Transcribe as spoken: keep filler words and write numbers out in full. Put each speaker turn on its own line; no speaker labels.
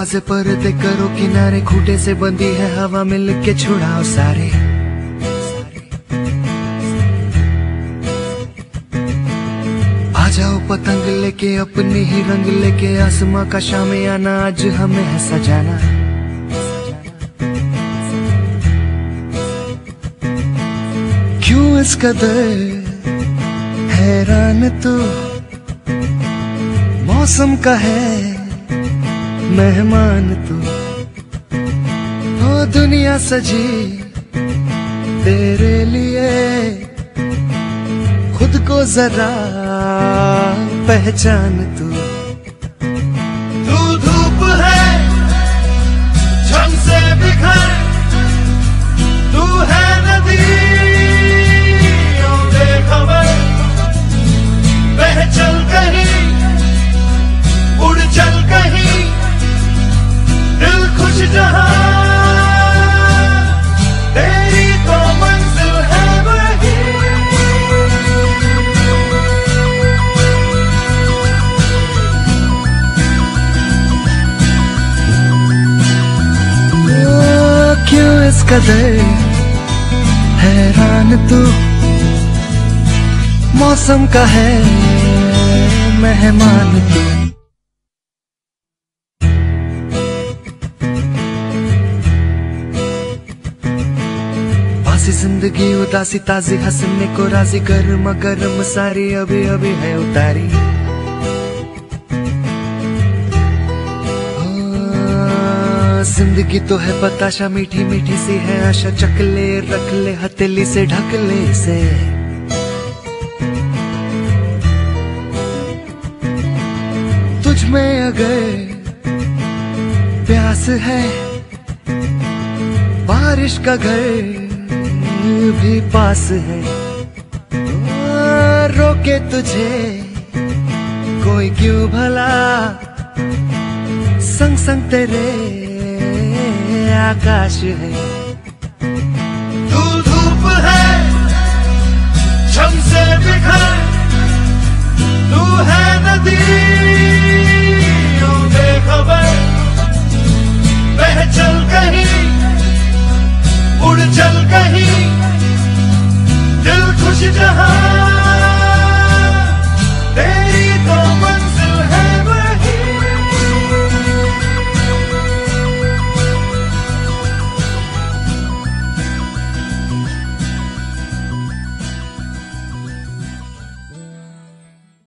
से पर्दे करो किनारे, खूंटे से बंदी है हवा मिल के छुड़ाओ सारे। आ जाओ पतंग लेके अपने ही रंग लेके, आसमां का शामियाना आज हमें है सजाना। क्यों इस कदर हैरान तू, मौसम का है मेहमान तू। ओ दुनिया सजी तेरे लिए, खुद को जरा पहचान तू।
तू धूप है झम से बिखर, तू है नदी बेखबर, बह चल कहीं उड़ चल कहीं, दिल खुश जहां तेरी तो मंजिल है वही।
क्यों इस कदर हैरान तू, मौसम का है मेहमान तू। बासी जिंदगी उदासी ताजी हंसने को राजी, गर्मा गर्म सारी अभी अभी है उतारी। जिंदगी तो है बताशा मीठी मीठी सी है आशा, चकले रख ले हथेली से ढक ले से। तुझ में अगर प्यास है, बारिश का घर भी पास है। रोके तुझे कोई क्यों भला, संग संग तेरे आकाश है।
तू धूप है झम से बिखर, तू है नदी बेखबर, बह चल कहीं